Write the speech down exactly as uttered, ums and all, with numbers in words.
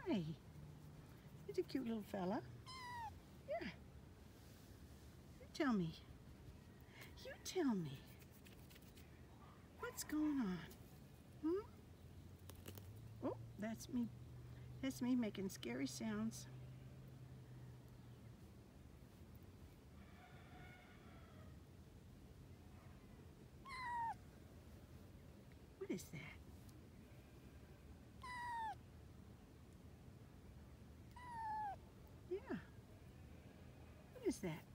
Hi. He's a cute little fella. Yeah. You tell me. You tell me. What's going on? Hmm? Oh, that's me. That's me making scary sounds. What is that? Yeah. What is that?